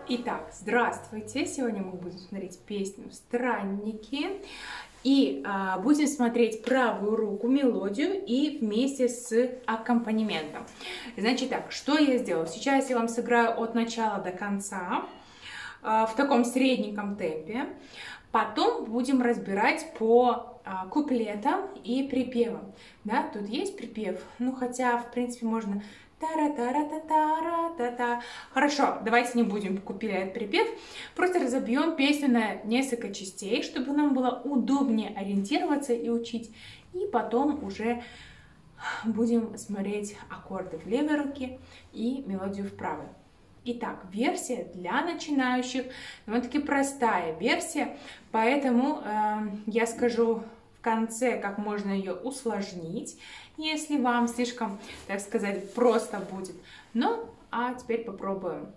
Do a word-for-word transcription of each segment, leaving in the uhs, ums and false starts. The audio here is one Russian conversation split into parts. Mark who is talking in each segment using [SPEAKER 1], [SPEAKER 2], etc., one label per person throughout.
[SPEAKER 1] Итак, здравствуйте! Сегодня мы будем смотреть песню «Странники» и а, будем смотреть правую руку, мелодию и вместе с аккомпанементом. Значит так, что я сделала? Сейчас я вам сыграю от начала до конца а, в таком средненьком темпе. Потом будем разбирать по а, куплетам и припевам. Да, тут есть припев, ну хотя в принципе можно... Тара-тара-та-тара-та-та. Хорошо, давайте не будем куплет припев, просто разобьем песню на несколько частей, чтобы нам было удобнее ориентироваться и учить. И потом уже будем смотреть аккорды в левой руке и мелодию в правой. Итак, версия для начинающих, довольно-таки простая версия, поэтому э, я скажу в конце, как можно ее усложнить, если вам слишком, так сказать, просто будет. Ну, а теперь попробуем.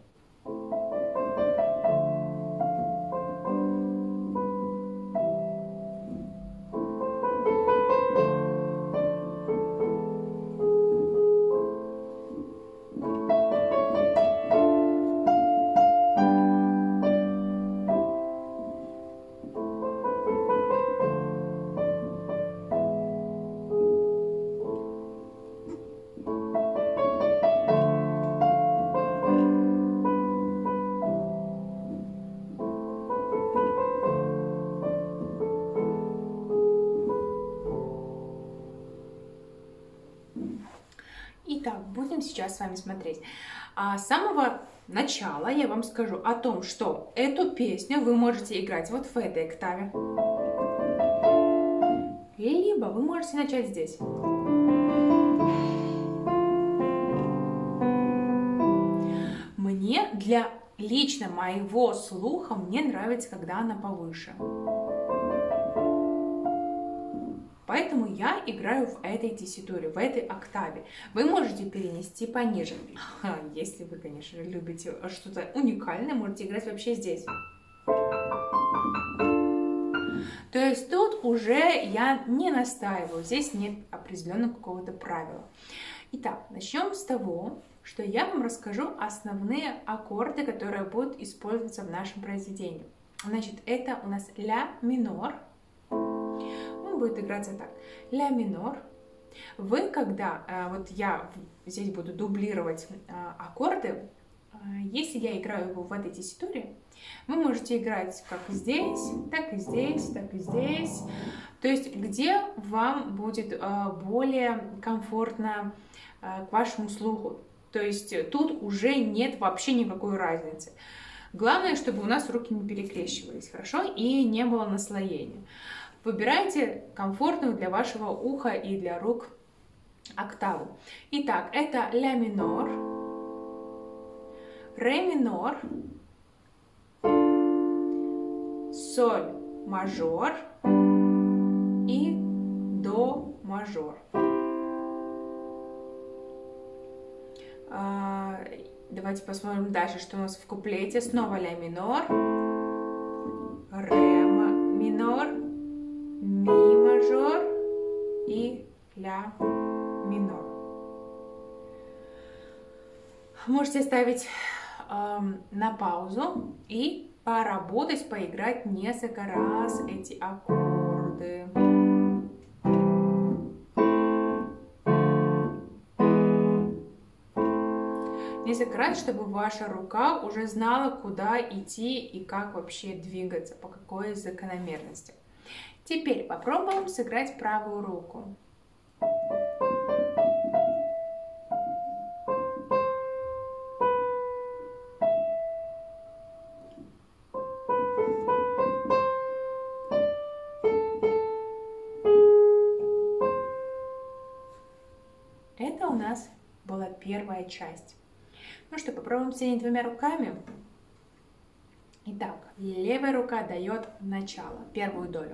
[SPEAKER 1] Итак, будем сейчас с вами смотреть. А с самого начала я вам скажу о том, что эту песню вы можете играть вот в этой октаве. Либо вы можете начать здесь. Мне, для лично моего слуха, мне нравится, когда она повыше. Поэтому я играю в этой тесситуре, в этой октаве. Вы можете перенести пониже. Если вы, конечно, любите что-то уникальное, можете играть вообще здесь. То есть тут уже я не настаиваю, здесь нет определенного какого-то правила. Итак, начнем с того, что я вам расскажу основные аккорды, которые будут использоваться в нашем произведении. Значит, это у нас ля минор. Будет играться так. Ля минор. Вы, когда, вот я здесь буду дублировать аккорды, если я играю его в этой тесситуре, вы можете играть как здесь, так и здесь, так и здесь. То есть, где вам будет более комфортно к вашему слуху. То есть, тут уже нет вообще никакой разницы. Главное, чтобы у нас руки не перекрещивались, хорошо? И не было наслоения. Выбирайте комфортную для вашего уха и для рук октаву. Итак, это ля минор, ре минор, соль мажор и до мажор. Давайте посмотрим дальше, что у нас в куплете. Снова ля минор, ре минор, ми мажор и ля минор. Можете ставить э, на паузу и поработать, поиграть несколько раз эти аккорды. Несколько раз, чтобы ваша рука уже знала, куда идти и как вообще двигаться, по какой закономерности. Теперь попробуем сыграть правую руку. Это у нас была первая часть. Ну что, попробуем соединить двумя руками. Итак, левая рука дает начало, первую долю.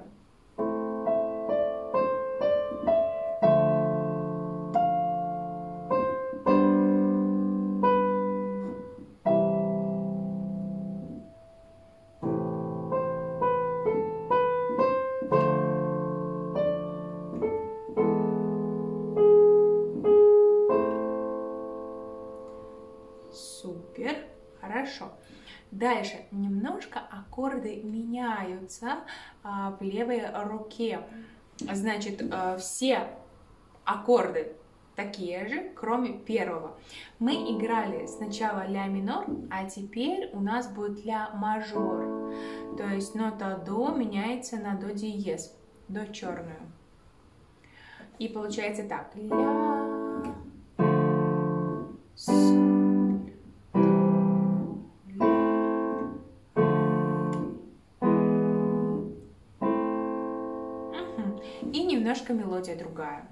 [SPEAKER 1] Супер, хорошо. Дальше немножко аккорды меняются а, в левой руке. Значит, а, все аккорды такие же, кроме первого. Мы играли сначала ля минор, а теперь у нас будет ля мажор. То есть нота до меняется на до диез, до черную. И получается так. Ля, соль, до, ля, ре. Угу. И немножко мелодия другая.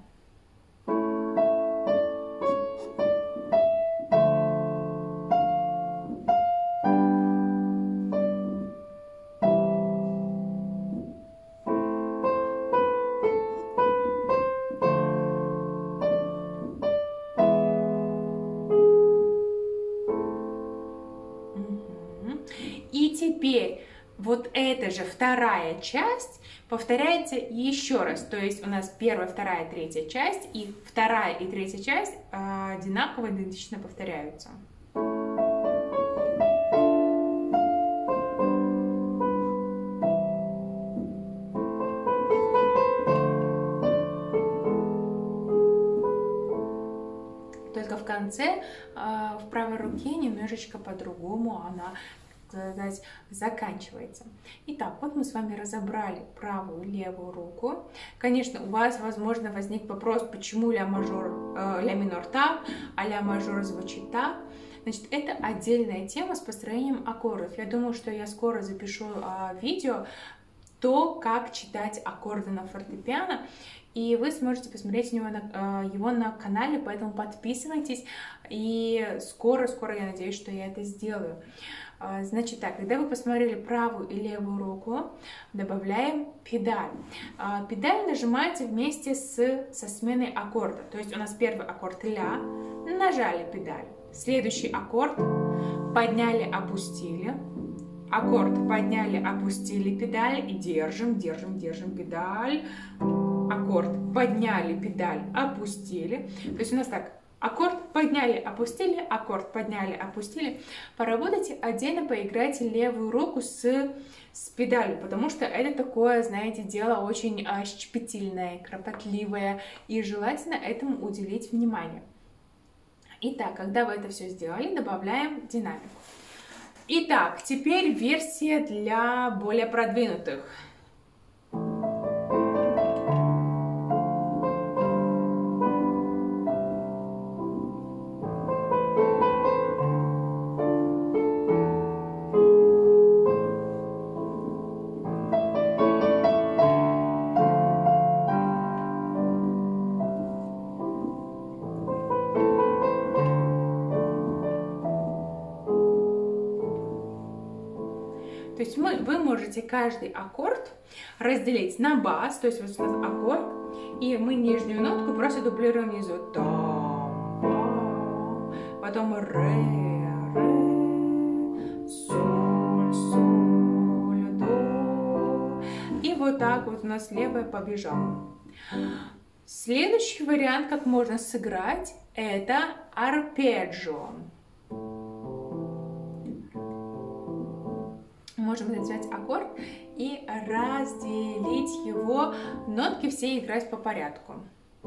[SPEAKER 1] И теперь вот эта же вторая часть повторяется еще раз. То есть у нас первая, вторая, третья часть, и вторая и третья часть одинаково, идентично повторяются. Только в конце, в правой руке немножечко по-другому она, сказать, заканчивается. Итак, вот мы с вами разобрали правую и левую руку. Конечно, у вас, возможно, возник вопрос, почему ля мажор, э, ля минор так, а ля мажор звучит так. Значит, это отдельная тема с построением аккордов. Я думаю, что я скоро запишу э, видео, то, как читать аккорды на фортепиано. И вы сможете посмотреть его на, его на канале, поэтому подписывайтесь. И скоро-скоро, я надеюсь, что я это сделаю. Значит так, когда вы посмотрели правую и левую руку, добавляем педаль. Педаль нажимается вместе с, со сменой аккорда. То есть у нас первый аккорд ля, нажали педаль. Следующий аккорд подняли, опустили. Аккорд подняли, опустили педаль и держим, держим, держим педаль. Аккорд подняли, педаль опустили. То есть у нас так, аккорд подняли, опустили, аккорд подняли, опустили. Поработайте отдельно, поиграйте левую руку с, с педалью, потому что это такое, знаете, дело очень а, щепетильное, кропотливое, и желательно этому уделить внимание. Итак, когда вы это все сделали, добавляем динамику. Итак, теперь версия для более продвинутых. То есть мы, вы можете каждый аккорд разделить на бас, то есть вот у нас аккорд, и мы нижнюю нотку просто дублируем внизу. Там, ба, потом ре, ре, соль, соль, до. И вот так вот у нас левая побежала. Следующий вариант, как можно сыграть, это арпеджио. Можем взять аккорд и разделить его, нотки все играть по порядку.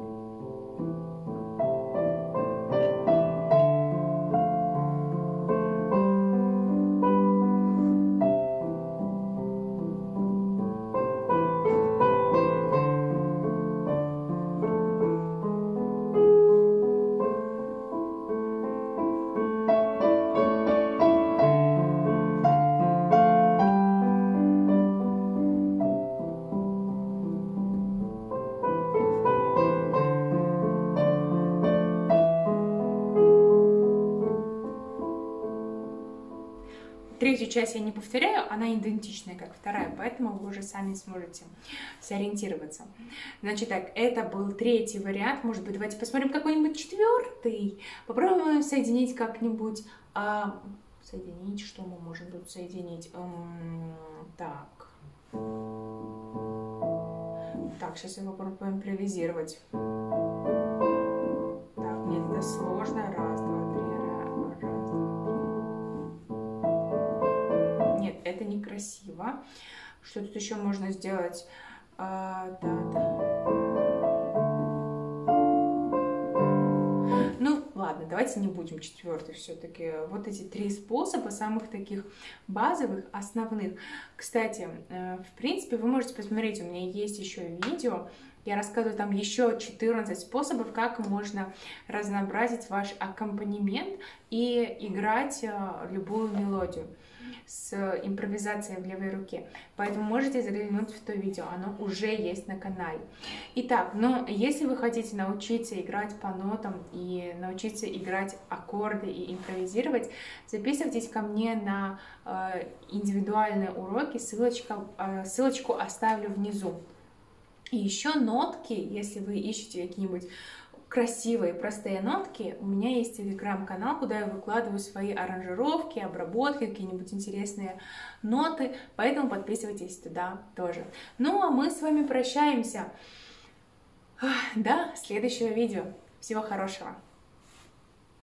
[SPEAKER 1] Третью часть я не повторяю, она идентичная, как вторая, поэтому вы уже сами сможете сориентироваться. Значит так, это был третий вариант. Может быть, давайте посмотрим какой-нибудь четвертый. Попробуем соединить как-нибудь. А, соединить, что мы можем тут соединить? Эм, так. Так, сейчас я попробую импровизировать. Так, нет, это сложно. Раз, два, три, раз, два, три. красиво. Что тут еще можно сделать? А, да, да. Ну, ладно, давайте не будем четвертый все-таки. Вот эти три способа, самых таких базовых, основных. Кстати, в принципе, вы можете посмотреть, у меня есть еще видео, я рассказываю там еще четырнадцать способов, как можно разнообразить ваш аккомпанемент и играть любую мелодию с импровизацией в левой руке. Поэтому можете заглянуть в то видео, оно уже есть на канале. Итак, но если вы хотите научиться играть по нотам и научиться играть аккорды и импровизировать, записывайтесь ко мне на э, индивидуальные уроки, ссылочка, э, ссылочку оставлю внизу. И еще нотки, если вы ищете какие-нибудь красивые, простые нотки, у меня есть телеграм-канал, куда я выкладываю свои аранжировки, обработки, какие-нибудь интересные ноты, поэтому подписывайтесь туда тоже. Ну, а мы с вами прощаемся до следующего видео. Всего хорошего!